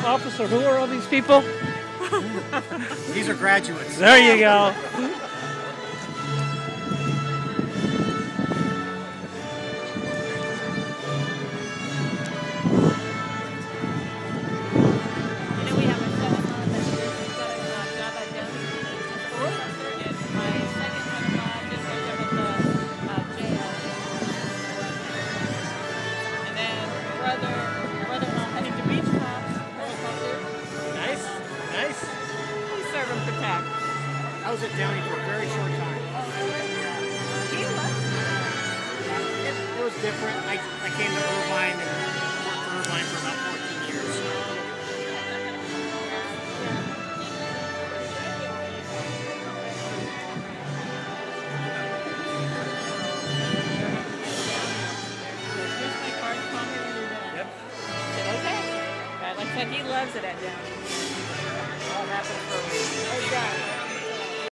officer, who are all these people? These are graduates. There you go. I was at Downey for a very short time. It was different. I came to Irvine and worked for Irvine for about 14 years. Yep. Okay. Like I said, he loves it at Downey. All happened for me. Oh, yeah.